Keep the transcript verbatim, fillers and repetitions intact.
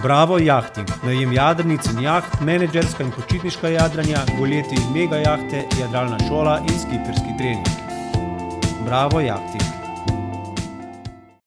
Bravo Yachting, najem jadrnic in jaht, menedžerska in počitniška jadranja, goleti in mega jahte, jadralna šola in skiperski trening. Bravo Yachting.